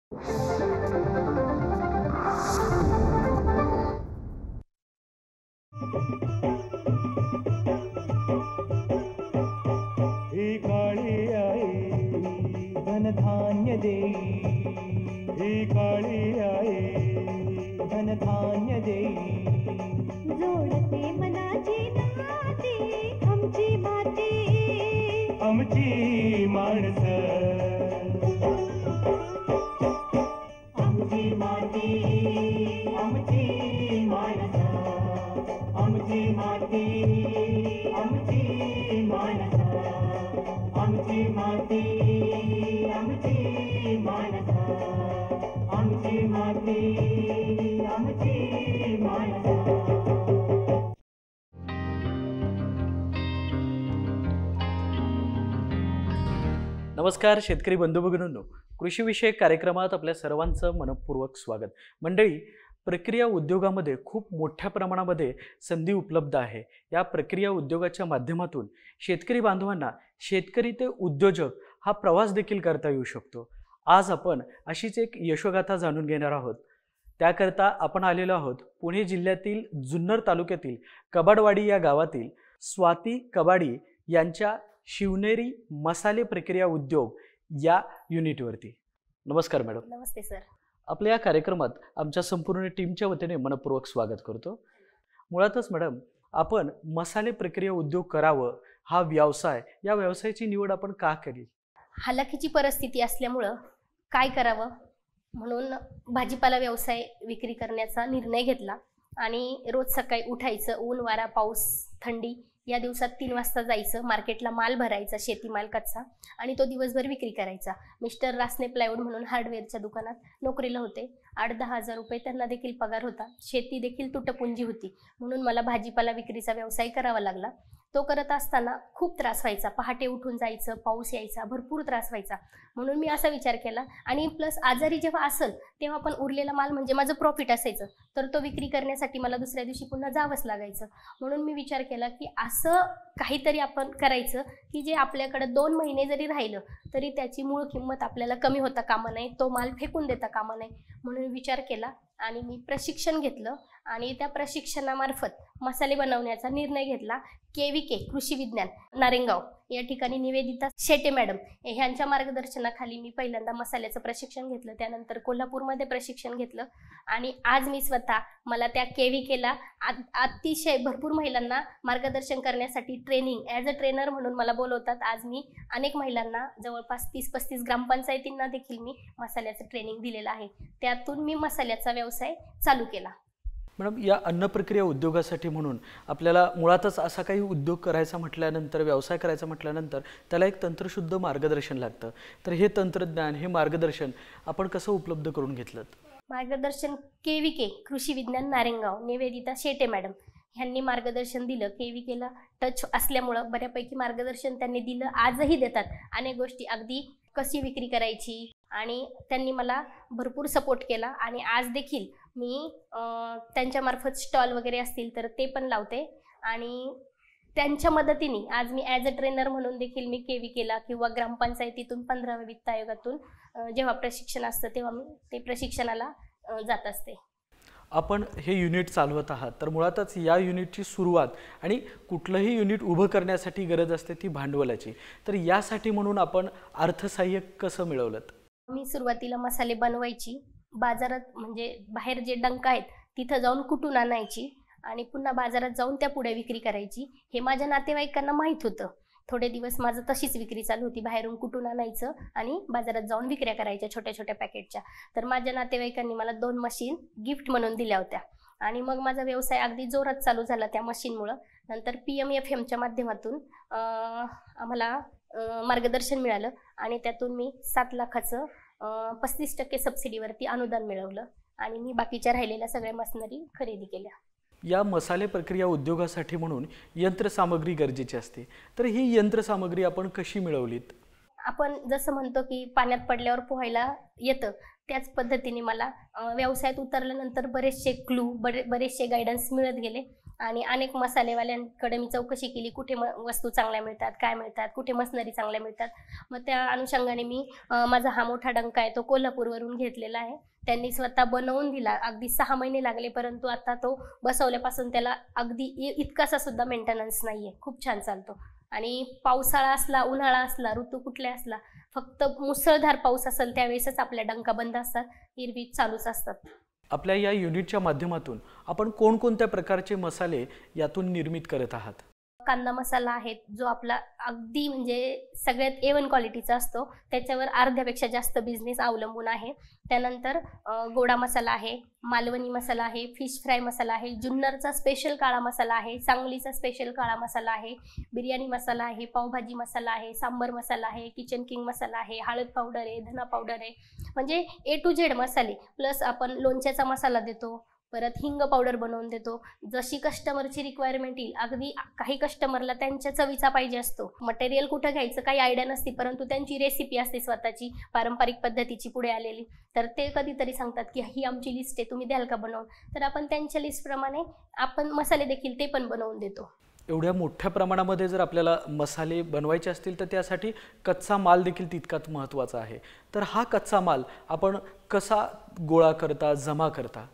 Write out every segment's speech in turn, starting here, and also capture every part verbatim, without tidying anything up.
ही काळी आई धनधान्य देई, ही काळी आई धनधान्य देई, जोडते मनाची नाती आमची माती, आमची माणसं, आमची माती, आमची माणसं, आमची माती, आमची माणसं, आमची माती, आमची माणसं, आमची माती, आमची माणसं. नमस्कार शेतकरी बंधू भगिनींनो, कृषीविषयक कार्यक्रमात आपल्या सर्वांचं मनपूर्वक स्वागत. मंडळी, प्रक्रिया उद्योगामध्ये खूप मोठ्या प्रमाणामध्ये संधी उपलब्ध आहे. या प्रक्रिया उद्योगाच्या माध्यमातून शेतकरी बांधवांना शेतकरी ते उद्योजक हा प्रवास देखील करता येऊ शकतो. आज आपण अशीच एक यशोगाथा जाणून घेणार आहोत. त्याकरता आपण आलेलो आहोत पुणे जिल्ह्यातील जुन्नर तालुक्यातील कबाडवाडी या गावातील स्वाती कबाडी यांच्या शिवनेरी मसाले प्रक्रिया उद्योग या युनिटवरती. नमस्कार मॅडम. नमस्ते सर. आपल्या या कार्यक्रमात आमच्या संपूर्ण टीमच्या वतीने मनपूर्वक स्वागत करतो. मुळातच मॅडम, आपण मसाले प्रक्रिया उद्योग करावं हा व्यवसाय, या व्यवसायाची निवड आपण का केली? हालाकीची परिस्थिती असल्यामुळं काय करावं म्हणून भाजीपाला व्यवसाय विक्री करण्याचा निर्णय घेतला आणि रोज सकाळी उठायचं, ऊन वारा पाऊस थंडी या दिवसात तीन वाजता जायचं, मार्केटला माल भरायचा, शेती माल कच्चा, आणि तो दिवसभर विक्री करायचा. मिस्टर रासने प्लायवूड म्हणून हार्डवेअरच्या दुकानात नोकरीला होते. आठ दहा हजार रुपये त्यांना देखील पगार होता. शेती देखील तुटपुंजी होती, म्हणून मला भाजीपाला विक्रीचा व्यवसाय करावा लागला. तो करत असताना खूप त्रास व्हायचा. पहाटे उठून जायचं, पाऊस यायचा, भरपूर त्रास व्हायचा. म्हणून मी असा विचार केला, आणि प्लस आजारी जेव्हा असेल तेव्हा पण उरलेला माल म्हणजे माझं प्रॉफिट असायचं, तर तो विक्री करण्यासाठी मला दुसऱ्या दिवशी पुन्हा जावंच लागायचं. म्हणून मी विचार केला की असं काहीतरी आपण करायचं की जे आपल्याकडे दोन महिने जरी राहिलं तरी त्याची मूळ किंमत आपल्याला कमी होता कामा नये, तो माल फेकून देता कामा नये. म्हणून विचार केला आणि मी प्रशिक्षण घेतलं आणि त्या प्रशिक्षणामार्फत मसाले बनवण्याचा निर्णय घेतला. के व्ही के कृषी विज्ञान नारेंगाव या ठिकाणी निवेदिता शेटे मॅडम ह्यांच्या मार्गदर्शनाखाली मी पहिल्यांदा मसाल्याचं प्रशिक्षण घेतलं. त्यानंतर कोल्हापूरमध्ये प्रशिक्षण घेतलं आणि आज मी स्वतः मला त्या के व्ही केला अतिशय भरपूर महिलांना मार्गदर्शन करण्यासाठी ट्रेनिंग ॲज अ ट्रेनर म्हणून मला बोलवतात. आज मी अनेक महिलांना जवळपास तीस पस्तीस ग्रामपंचायतींना देखील मी मसाल्याचं ट्रेनिंग दिलेलं आहे. त्यातून मी मसाल्याचा व्यवसाय चालू केला. मॅडम, या अन्न प्रक्रिया उद्योगासाठी म्हणून आपल्याला मुळातच असा काही उद्योग करायचा म्हटल्यानंतर, व्यवसाय करायचा म्हटल्यानंतर त्याला एक तंत्रशुद्ध मार्गदर्शन लागतं. तर हे तंत्रज्ञान, हे मार्गदर्शन आपण कसं उपलब्ध करून घेतलं? मार्गदर्शन के व्ही के कृषी विज्ञान नारेंगाव निवेदिता शेटे मॅडम ह्यांनी मार्गदर्शन दिलं. के व्ही केला टच असल्यामुळं बऱ्यापैकी मार्गदर्शन त्यांनी दिलं, आजही देतात. अनेक गोष्टी अगदी कशी विक्री करायची, आणि त्यांनी मला भरपूर सपोर्ट केला. आणि आज देखील मी त्यांच्यामार्फत स्टॉल वगैरे असतील तर ते पण लावते, आणि त्यांच्या मदतीने आज मी ॲज अ ट्रेनर म्हणून देखील मी के व्ही केला किंवा ग्रामपंचायतीतून पंधराव्या वित्त आयोगातून जेव्हा प्रशिक्षण असतं तेव्हा मी ते प्रशिक्षणाला जात असते. आपण हे युनिट चालवत आहात, तर मुळातच या युनिटची सुरुवात आणि कुठलंही युनिट उभं करण्यासाठी गरज असते ती भांडवलाची. तर यासाठी म्हणून आपण अर्थसहाय्य कसं मिळवलं? मी सुरुवातीला मसाले बनवायची, बाजारात म्हणजे बाहेर जे डंका आहेत तिथं जाऊन कुटून आणायची आणि पुन्हा बाजारात जाऊन त्या पुढे विक्री करायची. हे माझ्या नातेवाईकांना माहीत होतं. थोडे दिवस माझं तशीच विक्री चालू होती, बाहेरून कुटून आणायचं आणि बाजारात जाऊन विक्र्या करायच्या छोट्या छोट्या पॅकेटच्या. तर माझ्या नातेवाईकांनी मला दोन मशीन गिफ्ट म्हणून दिल्या होत्या आणि मग माझा व्यवसाय अगदी जोरात चालू झाला त्या मशीनमुळं. नंतर पी एम एफ एमच्या माध्यमातून आम्हाला मार्गदर्शन मिळालं आणि त्यातून मी सात लाखाचं पस्तीस टक्के सबसिडीवरती अनुदान मिळवलं आणि मी बाकीच्या राहिलेल्या सगळ्या मशिनरी खरेदी केल्या. या मसाले प्रक्रिया उद्योगासाठी म्हणून यंत्रसामग्री गरजेची असते, तर ही यंत्रसामग्री आपण कशी मिळवलीत? आपण जसं म्हणतो की पाण्यात पडल्यावर पोहायला येतं, त्याच पद्धतीने मला व्यवसायात उतरल्यानंतर बरेचसे क्लू बरे बरेचसे गायडन्स मिळत गेले आणि अनेक मसालेवाल्यांकडे मी चौकशी केली, कुठे म वस्तू चांगल्या मिळतात, काय मिळतात, कुठे मशनरी चांगल्या मिळतात. मग त्या अनुषंगाने मी अ, माझा हा मोठा डंका आहे तो कोल्हापूरवरून घेतलेला आहे. त्यांनी स्वतः बनवून दिला. अगदी सहा महिने लागले, परंतु आता तो बसवल्यापासून त्याला अगदी इ इतकासा सुद्धा मेंटेनन्स नाही आहे. खूप छान चालतो. आणि पावसाळा असला, उन्हाळा असला, ऋतू कुठले असला, फक्त मुसळधार पाऊस असेल त्यावेळेसच आपल्या डंका बंद असतात, एरवी चालूच असतात. आपल्या या युनिटच्या माध्यमातून आपण कोणकोणत्या प्रकारचे मसाले यातून निर्मित करत आहात? कांदा मसाला आहे जो आपला अगदी म्हणजे सगळ्यात ए वन क्वालिटीचा असतो, त्याच्यावर अर्ध्यापेक्षा जास्त बिझनेस अवलंबून आहे. त्यानंतर अ, गोडा मसाला आहे, मालवणी मसाला आहे, फिश फ्राय मसाला आहे, जुन्नरचा स्पेशल काळा मसाला आहे, सांगलीचा स्पेशल काळा मसाला आहे, बिर्याणी मसाला आहे, पावभाजी मसाला आहे, सांबर मसाला आहे, किचन किंग मसाला आहे, हळद पावडर आहे, धना पावडर आहे, म्हणजे ए टू झेड मसाले. प्लस आपण लोणच्याचा मसाला देतो, परत हिंग पावडर बनवून देतो. जशी कस्टमरची रिक्वायरमेंट येईल, अगदी काही कस्टमरला त्यांच्या चवीचा पाहिजे असतो, मटेरियल कुठं घ्यायचं काही आयडिया नसते, परंतु त्यांची रेसिपी असते स्वतःची पारंपरिक पद्धतीची पुढे आलेली, तर ते कधीतरी सांगतात की ही आमची लिस्ट आहे, तुम्ही द्याल का बनवून? तर आपण त्यांच्या लिस्टप्रमाणे आपण मसाले देखील ते पण बनवून देतो. एवढ्या मोठ्या प्रमाणामध्ये जर आपल्याला मसाले बनवायचे असतील तर त्यासाठी कच्चा माल देखील तितकाच महत्त्वाचा आहे. तर हा कच्चा माल आपण कसा गोळा करता, जमा करता?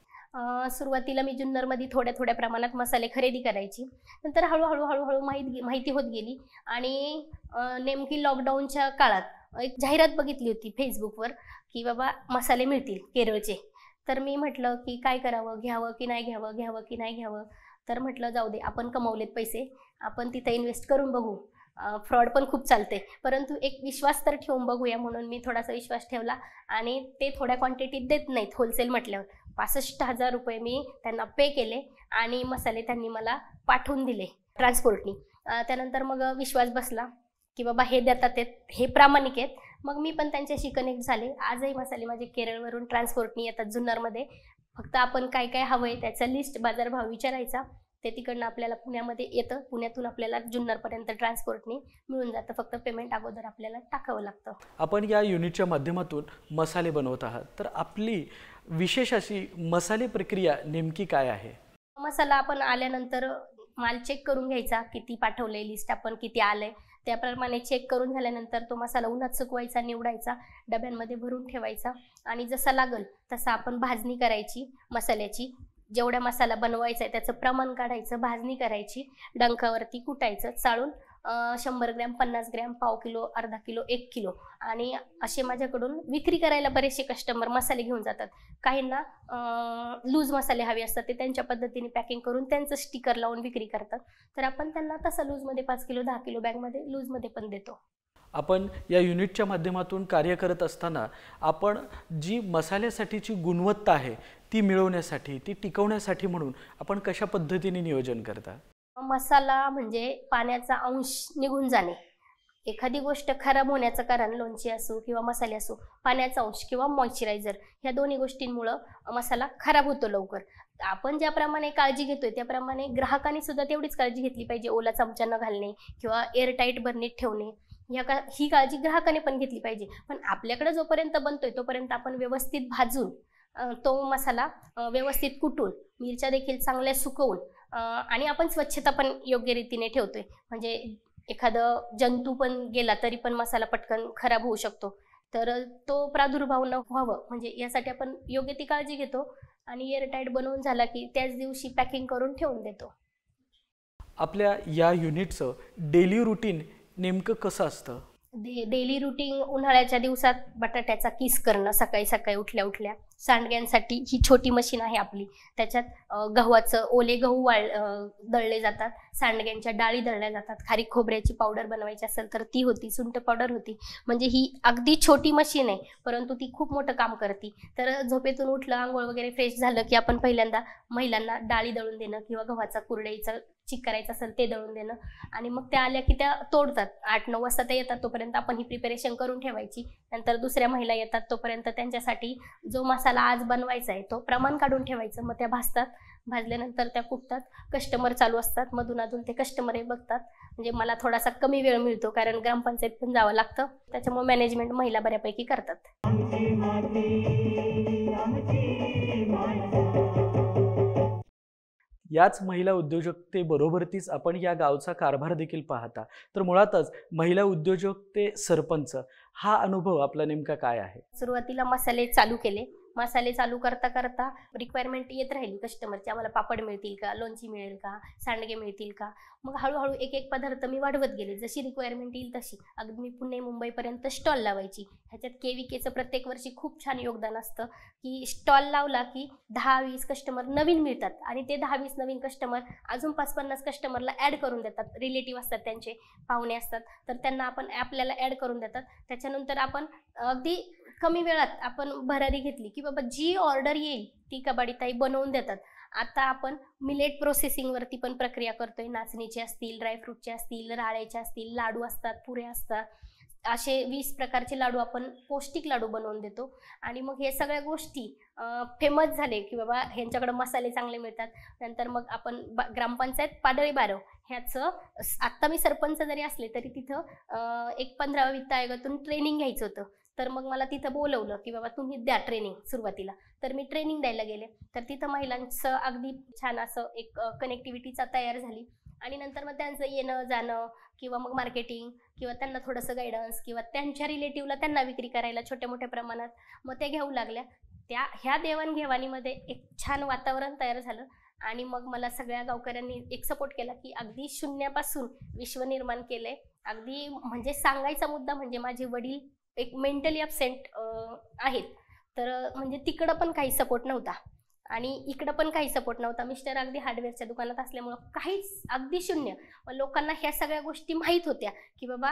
अ, सुरुवातीला मी जुन्नरमध्ये थोड्या थोड्या प्रमाणात मसाले खरेदी करायची. नंतर हळूहळू हळूहळू माहिती माहिती होत गेली आणि अ, नेमकी लॉकडाऊनच्या काळात एक जाहिरात बघितली होती फेसबुकवर की बाबा मसाले मिळतील केरळचे. तर मी म्हटलं की काय करावं, घ्यावं की नाही घ्यावं, घ्यावं की नाही घ्यावं. तर म्हटलं जाऊ दे, आपण कमवलेत पैसे, आपण तिथं इन्व्हेस्ट करून बघू. फ्रॉड पण खूप चालते, परंतु एक विश्वास तर ठेवून बघूया म्हणून मी थोडासा विश्वास ठेवला आणि ते थोड्या क्वांटिटीत देत नाहीत होलसेल म्हटल्यावर. पासष्ट हजार रुपये मी त्यांना पे केले आणि मसाले त्यांनी मला पाठवून दिले ट्रान्सपोर्टनी. त्यानंतर मग विश्वास बसला की बाबा हे देतात ते, हे प्रामाणिक आहेत. मग मी पण त्यांच्याशी कनेक्ट झाले. आजही मसाले माझे केरळवरून ट्रान्सपोर्टनी येतात जुन्नरमध्ये. फक्त आपण काय काय हवं आहे त्याचा लिस्ट, बाजारभाव विचारायचा, ते तिकडनं आपल्याला पुण्यामध्ये येतं, पुण्यातून आपल्याला जुन्नरपर्यंत ट्रान्सपोर्टनी मिळून जातं. फक्त पेमेंट अगोदर आपल्याला टाकावं लागतं. आपण या युनिटच्या माध्यमातून मसाले बनवत आहात, तर आपली विशेष अशी मसाले प्रक्रिया नेमकी काय आहे? मसाला आपण आल्यानंतर माल चेक करून घ्यायचा, किती पाठवले, लिस्ट आपण किती आलंय त्याप्रमाणे चेक करून झाल्यानंतर तो मसाला उन्हात सुकवायचा, निवडायचा, डब्यांमध्ये भरून ठेवायचा आणि जसा लागल तसा आपण भाजणी करायची मसाल्याची. जेवढा मसाला बनवायचा आहे त्याचं प्रमाण काढायचं, भाजणी करायची, डंकावरती कुटायचं, चाळून शंभर ग्रॅम, पन्नास ग्रॅम, पाव किलो, अर्धा किलो, एक किलो आणि असे माझ्याकडून विक्री करायला बरेचसे कस्टमर मसाले घेऊन जातात. काहींना लूज मसाले हवे असतात, ते त्यांच्या पद्धतीने पॅकिंग करून त्यांचं स्टिकर लावून विक्री करतात. तर आपण त्यांना तसं लूजमध्ये पाच किलो, दहा किलो बॅगमध्ये लूजमध्ये पण देतो. आपण या युनिटच्या माध्यमातून कार्य करत असताना आपण जी मसाल्यासाठीची गुणवत्ता आहे ती मिळवण्यासाठी, ती टिकवण्यासाठी म्हणून आपण कशा पद्धतीने नियोजन करता? मसाला म्हणजे पाण्याचा अंश निघून जाणे. एखादी गोष्ट खराब होण्याचं कारण लोणची असो किंवा मसाले असो, पाण्याचा अंश किंवा मॉइश्चरायझर ह्या दोन्ही गोष्टींमुळं मसाला खराब होतो लवकर. आपण ज्याप्रमाणे काळजी घेतोय त्याप्रमाणे ग्राहकांनी सुद्धा तेवढीच काळजी घेतली पाहिजे. ओला चमचा न घालणे किंवा एअरटाईट बर्नीत ठेवणे, ह्या का ही काळजी ग्राहकाने पण घेतली पाहिजे. पण आपल्याकडे जोपर्यंत बनतोय तोपर्यंत आपण व्यवस्थित भाजून तो मसाला व्यवस्थित कुटून, मिरच्या देखील चांगल्या सुकवून आणि आपण स्वच्छता पण योग्य रीतीने ठेवतोय. म्हणजे एखादं जंतू पण गेला तरी पण मसाला पटकन खराब होऊ शकतो. तर तो प्रादुर्भाव न व्हावं म्हणजे यासाठी आपण योग्य ती काळजी घेतो आणि एअरटाईट बनवून झाला की त्याच दिवशी पॅकिंग करून ठेवून देतो. आपल्या या युनिटचं डेली रुटीन नेमकं कसं असतं? डे डेली रुटीन उन्हाळ्याच्या दिवसात बटाट्याचा किस करणं, सकाळी सकाळी उठल्या उठल्या. सांडग्यांसाठी ही छोटी मशीन आहे आपली, त्याच्यात गव्हाचं ओले गहू वाळ दळले जातात, सांडग्यांच्या डाळी दळल्या जातात, खारीक खोबऱ्याची पावडर बनवायची असेल तर ती होती, सुंठ पावडर होती. म्हणजे ही अगदी छोटी मशीन आहे परंतु ती खूप मोठं काम करते. तर झोपेतून उठलं, आंघोळ वगैरे फ्रेश झालं की आपण पहिल्यांदा महिलांना डाळी दळून देणं किंवा गव्हाचा कुरडईचा चिक करायचं असेल ते दळून देणं आणि मग त्या आल्या की त्या तोडतात. आठ नऊ वाजता त्या येतात तोपर्यंत आपण ही प्रिपरेशन करून ठेवायची. नंतर दुसऱ्या महिला येतात तोपर्यंत त्यांच्यासाठी जो मसाला आज बनवायचा आहे तो प्रमाण काढून ठेवायचं. मग त्या भाजतात, भाजल्यानंतर त्या कुटतात. कस्टमर चालू असतात, मधून अधून ते कस्टमर हे बघतात. म्हणजे मला थोडासा कमी वेळ मिळतो कारण ग्रामपंचायत पण जावं लागतं, त्याच्यामुळे मॅनेजमेंट महिला बऱ्यापैकी करतात. आमची माती, आमची माणसं. याच महिला उद्योजकतेबरोबरतीच आपण या गावचा कारभार देखील पाहता. तर मुळातच महिला उद्योजक ते सरपंच हा अनुभव आपला नेमका काय आहे? सुरुवातीला मसाले चालू केले. मसाले चालू करता करता रिक्वायरमेंट येत राहिली कस्टमरची, आम्हाला पापड मिळतील का, लोणची मिळेल का, सांडगे मिळतील का. मग हळूहळू एक एक पदार्थ मी वाढवत गेले. जशी रिक्वायरमेंट येईल तशी अगदी मी पुणे मुंबईपर्यंत स्टॉल लावायची. ह्याच्यात के व्ही केचं प्रत्येक वर्षी खूप छान योगदान असतं की स्टॉल लावला की दहा वीस कस्टमर नवीन मिळतात आणि ते दहा वीस नवीन कस्टमर अजून पाच पन्नास कस्टमरला ॲड करून देतात. रिलेटिव्ह असतात, त्यांचे पाहुणे असतात, तर त्यांना आपण आपल्याला ॲड करून देतात. त्याच्यानंतर आपण अगदी कमी वेळात आपण भरारी घेतली की बाबा जी ऑर्डर येईल ती कबाडीताई बनवून देतात. आता आपण मिलेट प्रोसेसिंगवरती पण प्रक्रिया करतोय. नाचणीचे असतील, ड्रायफ्रूटचे असतील, राळ्याचे असतील, लाडू असतात, पुऱ्या असतात, असे वीस प्रकारचे लाडू आपण पौष्टिक लाडू बनवून देतो. आणि मग हे सगळ्या गोष्टी फेमस झाले की बाबा ह्यांच्याकडे मसाले चांगले मिळतात. नंतर मग आपण ग्रामपंचायत पाडळी बारव ह्याचं आत्ता मी सरपंच जरी असले तरी तिथं एक पंधराव्या वित्त आयोगातून ट्रेनिंग घ्यायचं होतं. तर मग मला तिथं बोलवलं की बाबा तुम्ही द्या ट्रेनिंग सुरुवातीला. तर मी ट्रेनिंग द्यायला गेले. तर तिथं महिलांचं अगदी छान असं एक कनेक्टिव्हिटीचा तयार झाली. आणि नंतर मग त्यांचं येणं जाणं किंवा मग मार्केटिंग किंवा त्यांना थोडंसं गायडन्स किंवा त्यांच्या रिलेटिव्हला त्यांना विक्री करायला छोट्या मोठ्या प्रमाणात मग ते घेऊ लागल्या. त्या ह्या देवाणघेवाणीमध्ये एक छान वातावरण तयार झालं. आणि मग मला सगळ्या गावकऱ्यांनी एक सपोर्ट केला की अगदी शून्यापासून विश्व निर्माण केलंय. अगदी म्हणजे सांगायचा मुद्दा म्हणजे माझे वडील एक मेंटली अपसेंट आहेत, तर म्हणजे तिकडं पण काही सपोर्ट नव्हता आणि इकडं पण काही सपोर्ट नव्हता. मिस्टर अगदी हार्डवेअरच्या दुकानात असल्यामुळं काहीच अगदी शून्य. लोकांना ह्या सगळ्या गोष्टी माहीत होत्या की बाबा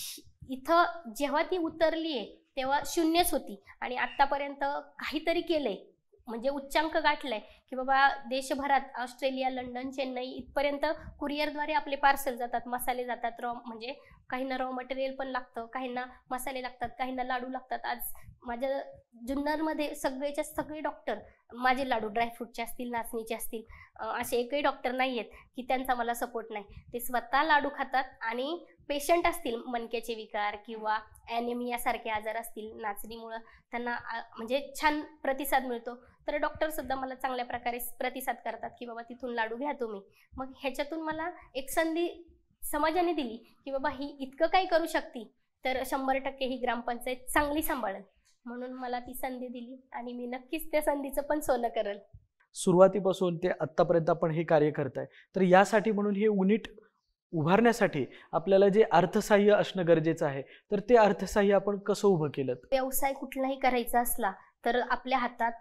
इथं जेव्हा ती उतरली आहे तेव्हा शून्यच होती आणि आत्तापर्यंत काहीतरी केलंय म्हणजे उच्चांक गाठलाय की बाबा देशभरात ऑस्ट्रेलिया, लंडन, चेन्नई इथपर्यंत कुरिअरद्वारे आपले पार्सल जातात, मसाले जातात. रॉ म्हणजे काहींना रॉ मटेरियल पण लागतं, काहींना मसाले लागतात, काहींना लाडू लागतात. आज माझ्या जुन्नरमध्ये सगळेच्या सगळे डॉक्टर माझे लाडू ड्रायफ्रूटचे असतील, नाचणीचे असतील, असे एकही डॉक्टर नाही आहेत की त्यांचा मला सपोर्ट नाही. ते स्वतः लाडू खातात. आणि पेशंट असतील मणक्याचे विकार किंवा ॲनेमियासारखे आजार असतील नाचणीमुळं त्यांना म्हणजे छान प्रतिसाद मिळतो. तर डॉक्टरसुद्धा मला चांगल्या प्रकारे प्रतिसाद करतात की बाबा तिथून लाडू घ्या तुम्ही. मग ह्याच्यातून मला एक संधी समाजाने दिली की बाबा ही इतकं काही करू शकते तर शंभर टक्के ही ग्रामपंचायत चांगली सांभाळेल. म्हणून मला ती संधी दिली आणि मी नक्कीच त्या संधीचं पण सोनं करेल. सुरुवातीपासून ते आत्तापर्यंत आपण हे कार्य करताय, तर यासाठी म्हणून हे युनिट उभारण्यासाठी आपल्याला जे अर्थसहाय्य असणं गरजेचं आहे, तर ते अर्थसहाय्य आपण कसं उभं केलं? व्यवसाय कुठलाही करायचा असला तर आपल्या हातात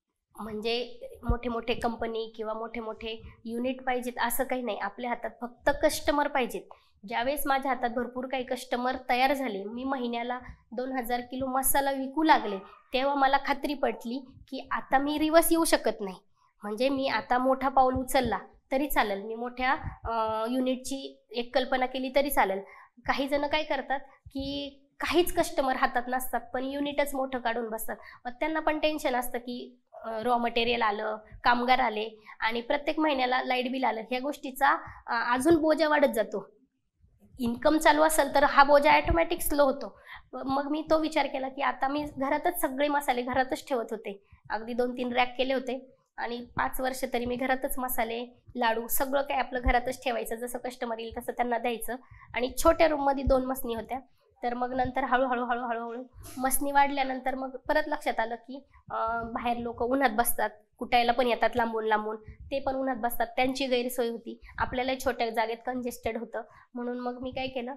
म्हणजे मोठे मोठे कंपनी किंवा मोठे मोठे युनिट पाहिजेत असं काही नाही. आपल्या हातात फक्त कस्टमर पाहिजेत. ज्यावेळेस माझ्या हातात भरपूर काही कस्टमर तयार झाले, मी महिन्याला दोन हजार किलो मसाला विकू लागले, तेव्हा मला खात्री पटली की आता मी रिवर्स येऊ शकत नाही. म्हणजे मी आता मोठा पाऊल उचलला तरी चालेल, मी मोठ्या युनिटची एक कल्पना केली तरी चालेल. काही जण काय करतात की काहीच कस्टमर हातात नसतात पण युनिटच मोठं काढून बसतात. मग त्यांना पण टेन्शन असतं की रॉ मटेरियल आलं, कामगार आले आणि प्रत्येक महिन्याला लाईट बिल आलं. ह्या गोष्टीचा अजून बोजा वाढत जातो. इन्कम चालू असेल तर हा बोजा ॲटोमॅटिक स्लो होतो. मग मी तो विचार केला की आता मी घरातच सगळे मसाले घरातच ठेवत होते. अगदी दोन तीन रॅक केले होते आणि पाच वर्ष तरी मी घरातच मसाले, लाडू सगळं काय आपलं घरातच ठेवायचं. जसं कस्टमर येईल तसं त्यांना द्यायचं. आणि छोट्या रूममध्ये दोन मसनी होत्या. तर मग नंतर हळूहळू हळूहळू हळू मसनी वाढल्यानंतर मग परत लक्षात आलं की बाहेर लोक उन्हात बसतात, कुटायला पण येतात लांबून लांबून, ते पण उन्हात बसतात, त्यांची गैरसोय होती. आपल्यालाही छोट्या जागेत कंजेस्टेड होतं. म्हणून मग मी काय केलं,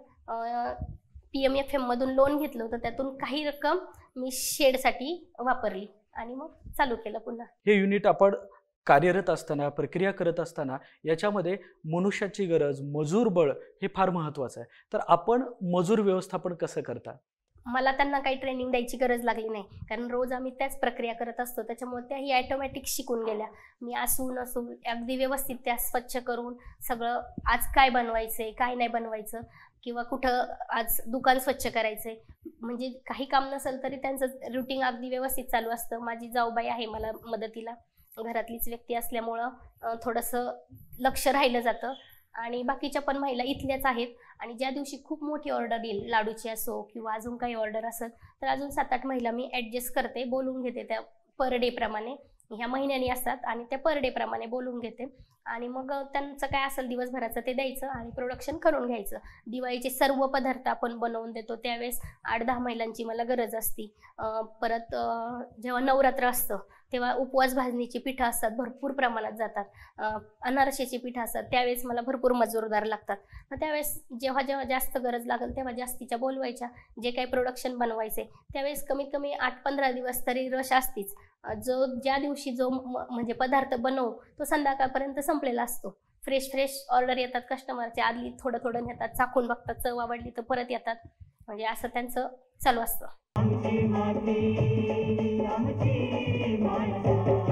पी एम एफ एममधून लोन घेतलं होतं, त्यातून काही रक्कम मी शेडसाठी वापरली आणि मग चालू केलं पुन्हा. हे युनिट आपण कार्यरत असताना, प्रक्रिया करत असताना याच्यामध्ये मनुष्याची गरज, मजूर बळ हे फार महत्त्वाचं आहे. तर आपण मजूर व्यवस्थापन कसं करता? मला त्यांना काही ट्रेनिंग द्यायची गरज लागली नाही, कारण रोज आम्ही त्याच प्रक्रिया करत असतो. त्याच्यामुळे त्याही ॲटोमॅटिक शिकून गेल्या. मी असू नसू अगदी व्यवस्थित त्या स्वच्छ करून सगळं, आज काय बनवायचं आहे, काय नाही बनवायचं, किंवा कुठं आज दुकान स्वच्छ करायचं आहे, म्हणजे काही काम नसेल तरी त्यांचं रुटीन अगदी व्यवस्थित चालू असतं. माझी जाऊबाई आहे मला मदतीला, घरातलीच व्यक्ती असल्यामुळं थोडंसं लक्ष राहिलं जातं. आणि बाकीच्या पण महिला इथल्याच आहेत. आणि ज्या दिवशी खूप मोठी ऑर्डर येईल, लाडूची असो किंवा अजून काही ऑर्डर असेल, तर अजून सात आठ महिला मी ॲडजस्ट करते, बोलून घेते त्या पर डे प्रमाणे ह्या महिन्यानी असतात आणि त्या पर डे प्रमाणे बोलून घेते आणि मग त्यांचं काय असेल दिवसभराचं ते द्यायचं आणि प्रोडक्शन करून घ्यायचं. दिवाळीचे सर्व पदार्थ आपण बनवून देतो. त्यावेळेस आठ दहा महिलांची मला गरज असते. परत जेव्हा नवरात्र असतं तेव्हा उपवास भाजणीची पिठं असतात, भरपूर प्रमाणात जातात. अनारशाची पिठं असतात, त्यावेळेस मला भरपूर मजूरदार लागतात. मग त्यावेळेस जेव्हा जेव्हा जास्त गरज लागेल तेव्हा जास्तीच्या बोलवायच्या. जे काही प्रोडक्शन बनवायचे त्यावेळेस कमीत कमी आठ पंधरा दिवस तरी रश असतीच. जो ज्या दिवशी जो म्हणजे पदार्थ बनवू तो संध्याकाळपर्यंत संपलेला असतो. फ्रेश फ्रेश ऑर्डर येतात कस्टमरचे. आदली थोडं थोडं नेतात, चाखून बघतात, चव आवडली तर परत येतात. म्हणजे असं त्यांचं चालू असतं. आमची माती आमची माणसं.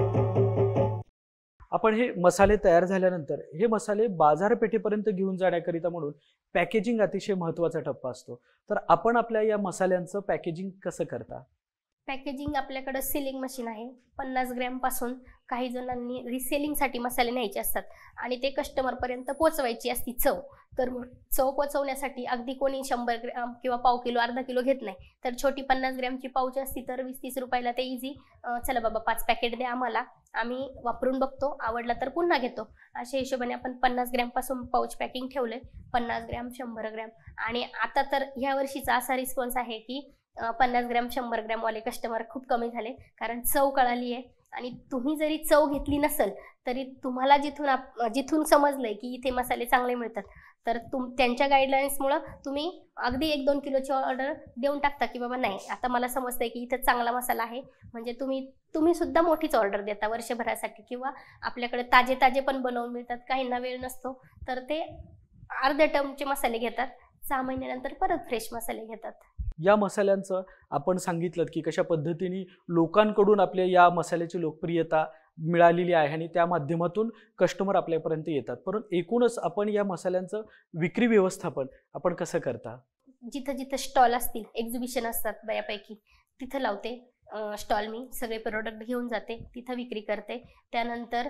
आपण हे मसाले तयार झाल्यानंतर हे मसाले बाजारपेठेपर्यंत घेऊन जाण्याकरिता म्हणून पॅकेजिंग अतिशय महत्त्वाचा टप्पा असतो. तर आपण आपल्या या मसाल्यांचं पॅकेजिंग कसं करता? पॅकेजिंग आपल्याकडं सिलिंग मशीन आहे. पन्नास ग्रॅमपासून काही जणांनी रिसेलिंगसाठी मसाले न्यायचे असतात आणि ते कस्टमरपर्यंत पोचवायची असती चव. तर मग चव पोचवण्यासाठी अगदी कोणी शंभर ग्रॅम किंवा पाव किलो अर्धा किलो घेत नाही. तर छोटी पन्नास ग्रॅमची पाऊच असती तर वीस तीस रुपयाला ते इझी, चला बाबा पाच पॅकेट द्या आम्हाला, आम्ही वापरून बघतो, आवडला तर पुन्हा घेतो. अशा हिशोबाने आपण पन्नास ग्रॅमपासून पाऊच पॅकिंग ठेवलं आहे. पन्नास ग्रॅम शंभर ग्रॅम आणि आता तर ह्या वर्षीचा असा रिस्पॉन्स आहे की पन्नास ग्रॅम शंभर ग्रॅमवाले कस्टमर खूप कमी झाले. कारण चव कळाली आहे आणि तुम्ही जरी चव घेतली नसेल तरी तुम्हाला जिथून आप जिथून समजलं आहे की इथे मसाले चांगले मिळतात तर तुम त्यांच्या गाईडलाईन्समुळं तुम्ही अगदी एक दोन किलोची ऑर्डर देऊन टाकता की बाबा नाही आता मला समजतं आहे की इथं चांगला मसाला आहे. म्हणजे तुम्ही तुम्ही सुद्धा मोठीच ऑर्डर देता वर्षभरासाठी. किंवा आपल्याकडे ताजे ताजे पण बनवून मिळतात. काहींना वेळ नसतो तर ते अर्ध्या टर्मचे मसाले घेतात, सहा महिन्यानंतर परत फ्रेश मसाले घेतात. या मसाल्यांचं आपण सांगितलं की कशा पद्धतीने लोकांकडून आपल्या या मसाल्याची लोकप्रियता मिळालेली आहे आणि त्या माध्यमातून कस्टमर आपल्यापर्यंत येतात. परंतु एकूणच आपण या मसाल्यांचं विक्री व्यवस्थापन आपण कसं करता? जिथं जिथं स्टॉल असतील, एक्झिबिशन असतात बऱ्यापैकी, तिथं लावते स्टॉल. मी सगळे प्रोडक्ट घेऊन जाते, तिथं विक्री करते. त्यानंतर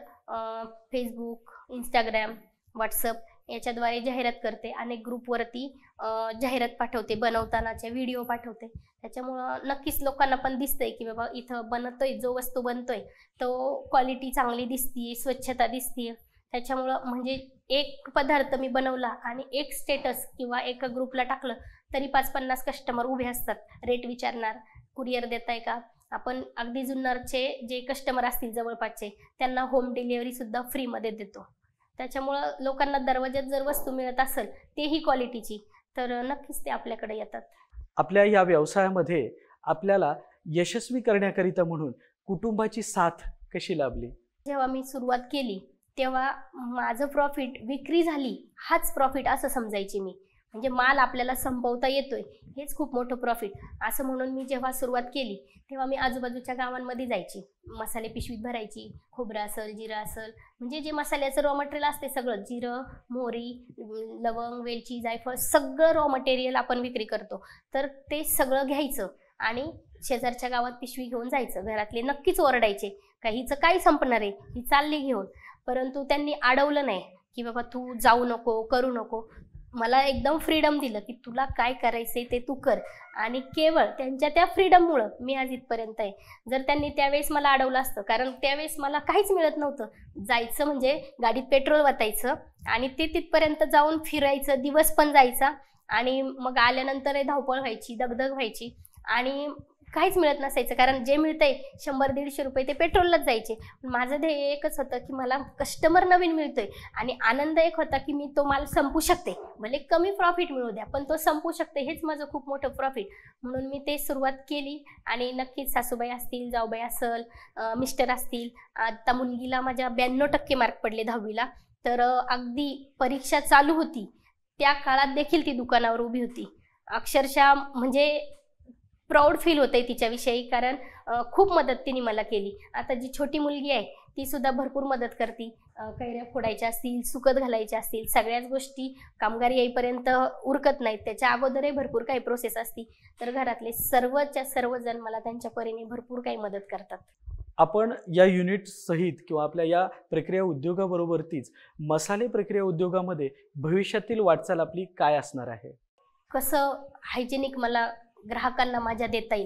फेसबुक, इंस्टाग्राम, व्हॉट्सअप याच्याद्वारे जाहिरात करते. अनेक ग्रुपवरती जाहिरात पाठवते, बनवतानाचे व्हिडिओ पाठवते. त्याच्यामुळं नक्कीच लोकांना पण दिसतंय की बाबा इथं बनतोय, जो वस्तू बनतोय तो क्वालिटी चांगली दिसतीये, स्वच्छता दिसतीये. त्याच्यामुळं म्हणजे एक पदार्थ मी बनवला आणि एक स्टेटस किंवा एका ग्रुपला टाकलं तरी पाच पन्नास कस्टमर उभे असतात, रेट विचारणार, कुरिअर देताय का. आपण अगदी जुन्नरचे जे कस्टमर असतील जवळपासचे त्यांना होम डिलिव्हरीसुद्धा फ्रीमध्ये देतो. त्याच्यामुळं लोकांना दरवाज्यात जर वस्तू मिळत असेल तेही क्वालिटीची तर नक्कीच ते आपल्याकडे येतात. आपल्या या व्यवसायामध्ये आपल्याला यशस्वी करण्याकरिता म्हणून कुटुंबाची साथ कशी लाभली? जेव्हा मी सुरुवात केली तेव्हा माझं प्रॉफिट विक्री झाली हाच प्रॉफिट असं समजायची मी. म्हणजे माल आपल्याला संपवता येतोय हेच खूप मोठं प्रॉफिट असं म्हणून मी जेव्हा सुरुवात केली तेव्हा मी आजूबाजूच्या गावांमध्ये जायची, मसाले पिशवीत भरायची. खोबरं असेल, जिरं असेल, म्हणजे जे मसाल्याचं रॉ मटेरियल असते सगळं, जिरं, मोहरी, लवंग, वेलची, जायफळ सगळं रॉ मटेरियल आपण विक्री करतो. तर ते सगळं घ्यायचं आणि शेजारच्या गावात पिशवी घेऊन जायचं. घरातले नक्कीच ओरडायचे का हिचं काय संपणार आहे, ही चालली घेऊन. परंतु त्यांनी अडवलं नाही की बाबा तू जाऊ नको, करू नको. मला एकदम फ्रीडम दिलं की तुला काय करायचंय ते तू कर. आणि केवळ त्यांच्या त्या फ्रीडममुळं मी आज इथपर्यंत आहे. जर त्यांनी त्यावेळेस मला अडवलं असतं, कारण त्यावेळेस मला काहीच मिळत नव्हतं. जायचं म्हणजे गाडीत पेट्रोल वतायचं आणि ते तिथपर्यंत जाऊन फिरायचं, दिवस पण जायचा आणि मग आल्यानंतर धावपळ व्हायची, दगदग व्हायची आणि काहीच मिळत नसायचं. कारण जे मिळतंय शंभर दीडशे रुपये ते पेट्रोललाच जायचे. माझं ध्येय एकच होतं की मला कस्टमर नवीन मिळतोय आणि आनंद एक होता की मी तो माल संपू शकते, भले कमी प्रॉफिट मिळू द्या पण तो संपू शकते, हेच माझं खूप मोठं प्रॉफिट. म्हणून मी ते सुरुवात केली आणि नक्कीच सासूबाई असतील, जाऊबाई असेल, मिस्टर असतील. आता मुलगीला माझ्या ब्याण्णव टक्के मार्क पडले दहावीला. तर अगदी परीक्षा चालू होती त्या काळात देखील ती दुकानावर उभी होती. अक्षरशः म्हणजे प्राऊड फील होतंय तिच्याविषयी, कारण खूप मदत तिने मला केली. आता जी छोटी मुलगी आहे ती सुद्धा भरपूर मदत करते. कैऱ्या फोडायच्या असतील, सुकत घालायच्या असतील, सगळ्याच गोष्टी कामगार येईपर्यंत उरकत नाहीत, त्याच्या अगोदरही भरपूर काही प्रोसेस असती. तर घरातले सर्वच्या सर्वजण मला त्यांच्या परीने भरपूर काही मदत करतात. आपण या युनिट सहित किंवा आपल्या या प्रक्रिया उद्योगाबरोबरतीच मसाले प्रक्रिया उद्योगामध्ये भविष्यातील वाटचाल आपली काय असणार आहे? कसं हायजेनिक मला ग्राहकांना माझ्या देता येईल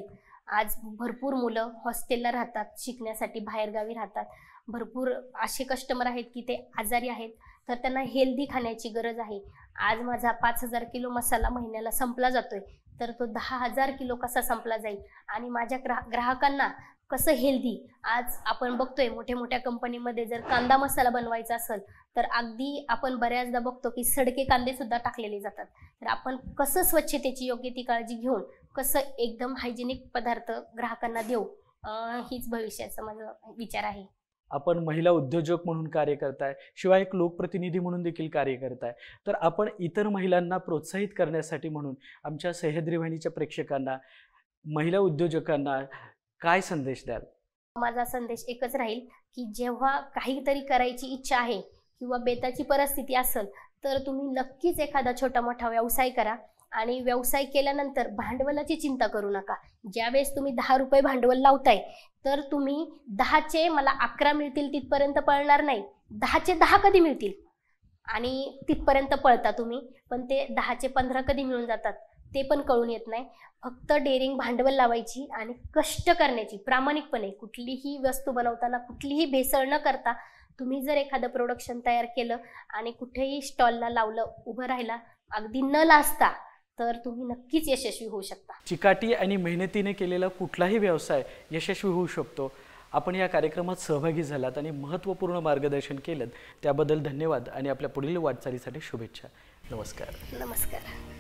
आज भरपूर मुलं हॉस्टेलला राहतात, शिकण्यासाठी बाहेरगावी राहतात. भरपूर असे कस्टमर आहेत की ते आजारी आहेत, तर त्यांना हेल्दी खाण्याची गरज आहे. आज माझा पाच हजार किलो मसाला महिन्याला संपला जातोय, तर तो दहा हजार किलो कसा संपला जाईल आणि माझ्या ग्राह ग्राहकांना कसं हेल्दी. आज आपण बघतोय मोठ्या मोठ्या कंपनीमध्ये जर कांदा मसाला बनवायचा असेल तर अगदी आपण बऱ्याचदा बघतो की सडके कांदे सुद्धा टाकलेले जातात. तर आपण कसं स्वच्छतेची योग्य ती काळजी घेऊन कसं एकदम हायजेनिक पदार्थ ग्राहकांना देऊ, अं, हीच भविष्याचा माझा विचार आहे. आपण महिला उद्योजक म्हणून कार्य करताय, शिवाय एक लोकप्रतिनिधी म्हणून देखील कार्य करताय. तर आपण इतर महिलांना प्रोत्साहित करण्यासाठी म्हणून आमच्या सह्याद्री वाहिनीच्या प्रेक्षकांना, महिला उद्योजकांना काय संदेश द्याल? माझा संदेश एकच राहील की जेव्हा काहीतरी करायची इच्छा आहे किंवा बेताची परिस्थिती असेल तर तुम्ही नक्कीच एखादा छोटा मोठा व्यवसाय करा. आणि व्यवसाय केल्यानंतर भांडवलाची चिंता करू नका. ज्यावेळेस तुम्ही दहा रुपये भांडवल लावताय तर तुम्ही दहाचे मला अकरा मिळतील तिथपर्यंत पळणार नाही, दहाचे दहा कधी मिळतील आणि तिथपर्यंत पळता तुम्ही, पण ते दहाचे पंधरा कधी मिळून जातात ते पण कळून येत नाही. फक्त डेअरिंग भांडवल लावायची आणि कष्ट करण्याची, प्रामाणिकपणे कुठलीही वस्तू बनवताना कुठलीही भेसळ न करता तुम्ही जर एखादं प्रोडक्शन तयार केलं आणि कुठेही स्टॉलला लावलं, उभं राहिला, अगदी न लाजता, तर तुम्ही नक्कीच यशस्वी होऊ शकता. चिकाटी आणि मेहनतीने केलेला कुठलाही व्यवसाय यशस्वी होऊ शकतो. आपण या कार्यक्रमात सहभागी झालात आणि महत्त्वपूर्ण मार्गदर्शन केलं त्याबद्दल धन्यवाद आणि आपल्या पुढील वाटचालीसाठी शुभेच्छा. नमस्कार. नमस्कार.